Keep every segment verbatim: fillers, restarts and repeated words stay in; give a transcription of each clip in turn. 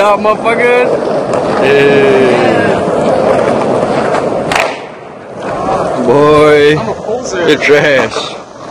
up, motherfuckers? Hey. Boy, you're trash.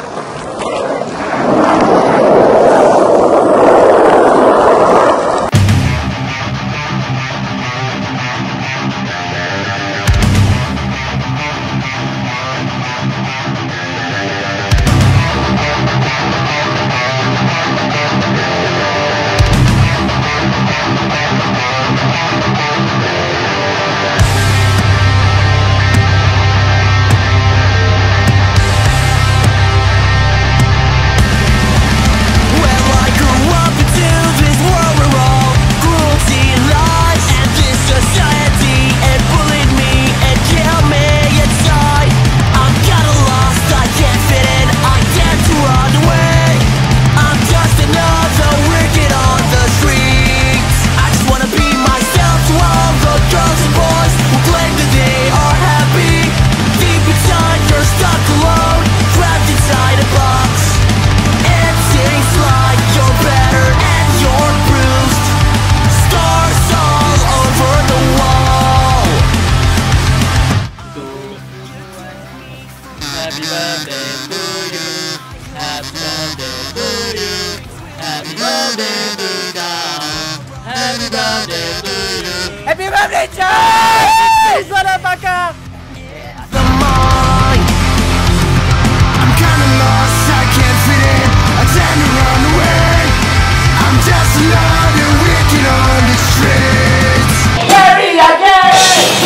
Happy birthday to you. Happy birthday to you. Happy birthday to God. Happy birthday to you. Happy birthday, Chase! Motherfucker! The mind. I'm kinda lost, I can't fit in. I tend to run away. I'm just another wicked on the streets. Happy again!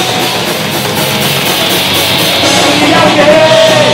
Happy again!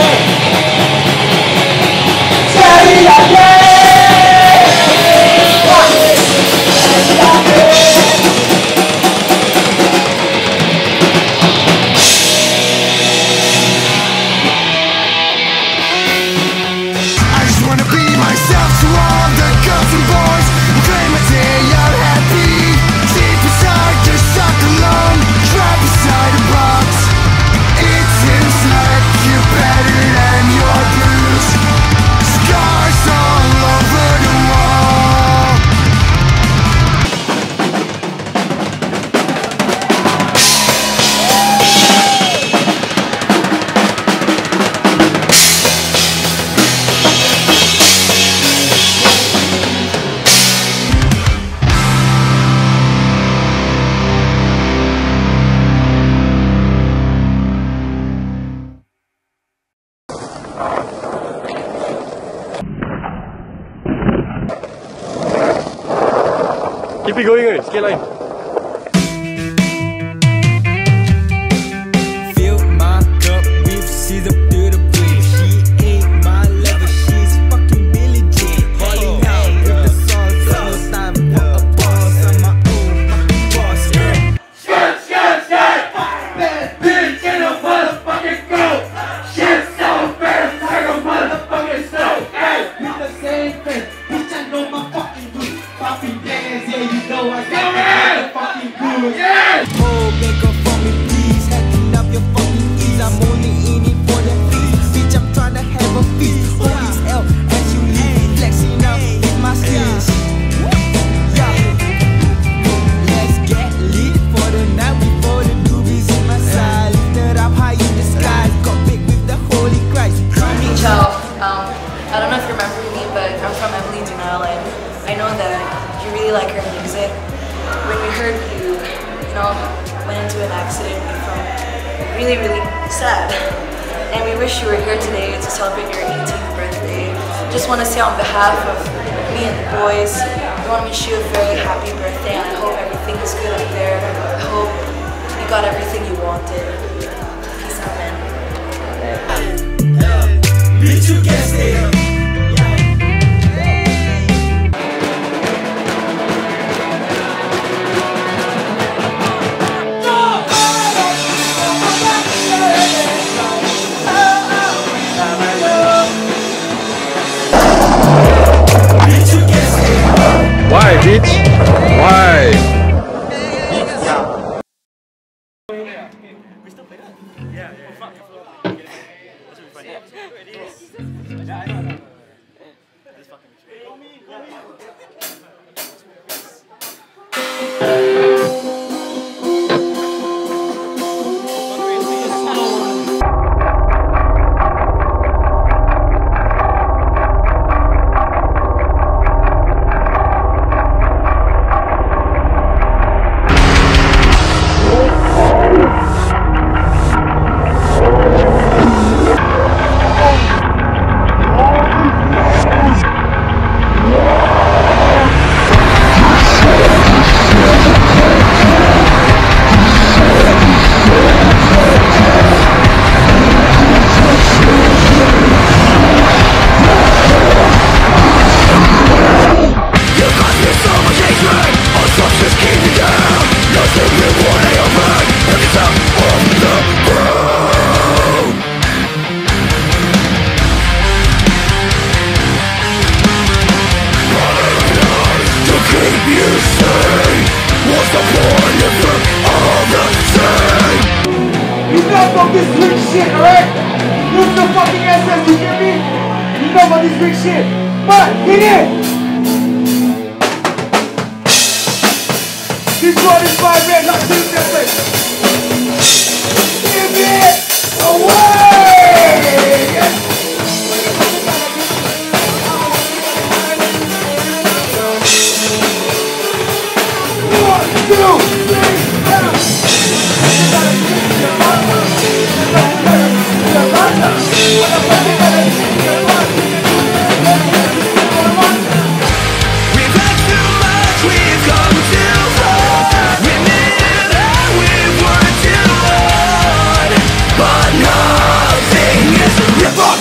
Keep it going, sikit lagi. Fill my cup with she's up to the brim. She ain't my lover, she's fucking Billie Jean. Falling out with the sauce, no time for a boss. I'm my own fucking boss. Skirt, skirt, skirt! Best bitch in the motherfucking group! Shit so fast, like a motherfucking stove! Hey! With the same face, bitch, I know my fucking good. Popping bands, yeah, you know I got the fucking good. Yes! Oh, make up for me, please. Hacking up your fucking keys. I'm only in it for the fees. Bitch, I'm trying to have a feast. Holy L as you leave. Flexing up in my sleeves. Yeah. Let's get lit for the night before the doobies in my side. Lifted up high in the sky. Got big with the Holy Christ. Ciao. Um, I don't know if you remember me, but I'm from Emily Dunal, and I know that you really like her music. When we heard you, you know, went into an accident, we felt really, really sad. And we wish you were here today to celebrate your eighteenth birthday. Just want to say on behalf of me and the boys, we want to wish you a very happy birthday, and I hope everything is good up there. I hope you got everything you wanted. Peace out, man. Bitch, you can't stay up. Why, bitch? Why? Yeah, yeah. Fuck, fuck. That should be fine. Yeah, I know, I know. This fucking this weak shit, alright? Use the fucking S S, you hear me? You know about this weak shit. But, hit it! This one is my man, not two different. Give it away! One, two, three, four. We've had too much, we've come too far. We knew that we were too hard, but nothing is a rip-off.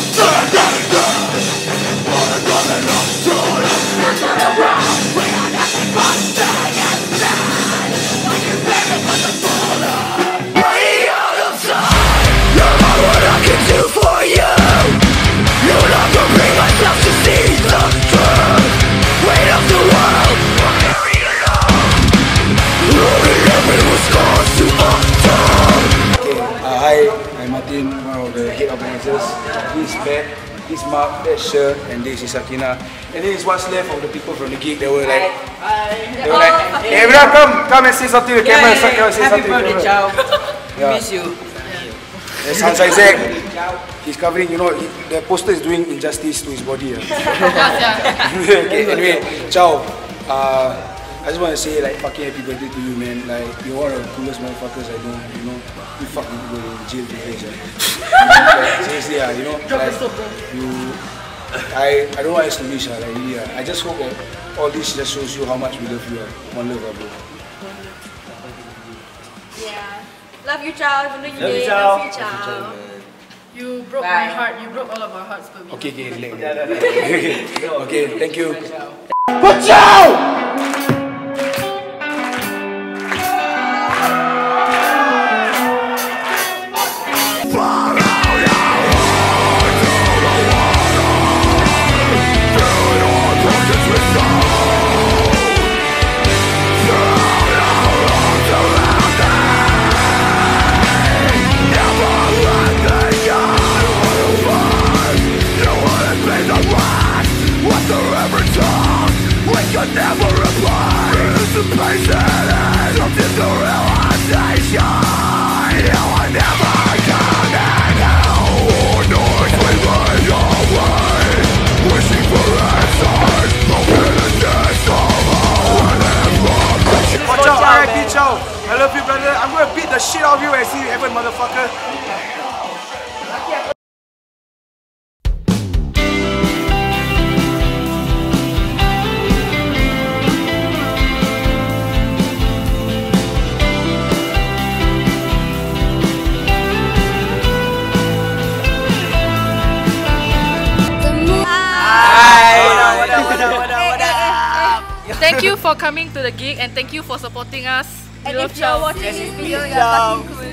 Hi, I'm Martin, one of the head organizers. This is Matt, this is Mark, that's Sher, and this is Sakina. And this is what's left of the people from the gig. They were like, they were like, hey everyone, come, come and say something to the camera. Yeah, yeah, yeah. Say Happy something birthday, to Chow. Yeah. Miss you. That sounds like Zach. He's covering, you know, the poster is doing injustice to his body. Okay, anyway, Chow. Uh, I just want to say, like, fucking happy birthday to you, man. Like, you're one of the coolest motherfuckers I know. You know, you fucking people in jail to face, yeah. Like, seriously, yeah, you know, like, you, I, I don't know what else to wish, like, really, yeah. I just hope that all this just shows you how much we love you, yeah. One love, bro. Yeah. Love you, Chow. Even though you Love you, did. Chow. Love you, Chow. You broke Bye. my heart. You broke all of our hearts, but we Okay, okay, love okay. Okay, thank you. Watch out! Never reply. Anticipation and something to realization. You are never coming out. Noise we lay away, wishing for answers. Hoping in this somehow and information. Watch out, R I P Chow. I love you, brother. I'm gonna beat the shit out of you when I see you ever, motherfucker. Thank you for coming to the gig and thank you for supporting us. We And love if you're Chow. watching this video, you're fucking cool.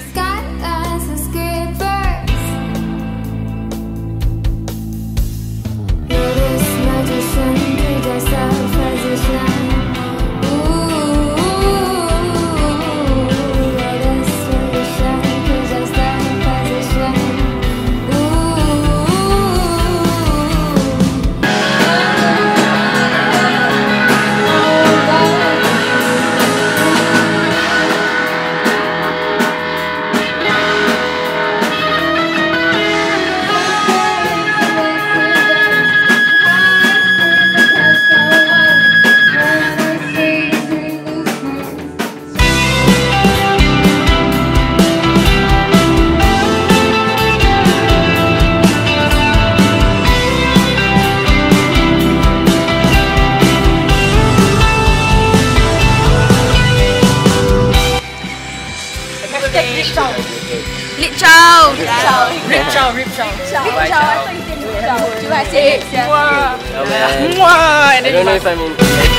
Rip Chow. Rip Chow, Rip Chow. Rip Chow. I thought you said Rip Chow. You want to say it? Mwah. Mwah. And then I don't know if I'm in.